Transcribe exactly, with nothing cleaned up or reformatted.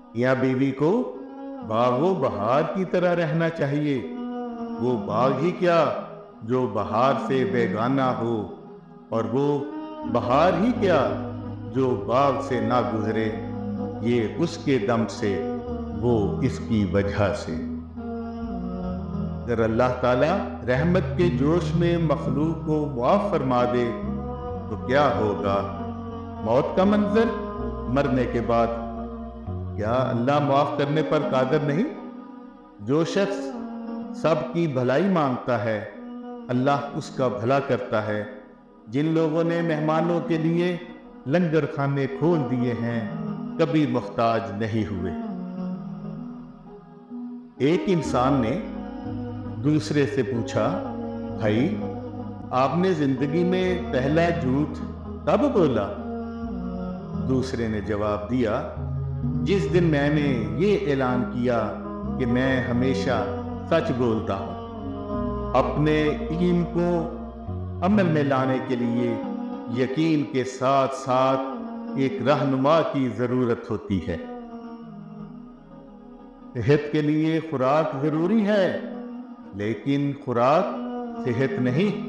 یا بیوی کو باغ و بہار کی طرح رہنا چاہیے، وہ باغ ہی کیا جو بہار سے بیگانہ ہو، اور وہ بہار ہی کیا جو باغ سے نہ گزرے، یہ اس کے دم سے، وہ اس کی وجہ سے۔ اگر اللہ تعالیٰ رحمت کے جوش میں مخلوق کو معاف فرما دے تو کیا ہوگا؟ موت کا منظر مرنے کے بعد۔ کیا اللہ معاف کرنے پر قادر نہیں؟ جو شخص سب کی بھلائی مانگتا ہے اللہ اس کا بھلا کرتا ہے۔ جن لوگوں نے مہمانوں کے لیے لنگر خانے کھول دیے ہیں کبھی محتاج نہیں ہوئے۔ ایک انسان نے دوسرے سے پوچھا، بھائی آپ نے زندگی میں پہلا جھوٹ کب بولا؟ دوسرے نے جواب دیا، جس دن میں نے یہ اعلان کیا کہ میں ہمیشہ سچ بولتا ہوں۔ اپنے علم کو عمل میں لانے کے لیے یقین کے ساتھ ساتھ ایک رہنما کی ضرورت ہوتی ہے۔ صحت کے لیے خوراک ضروری ہے، لیکن خوراک صحت نہیں۔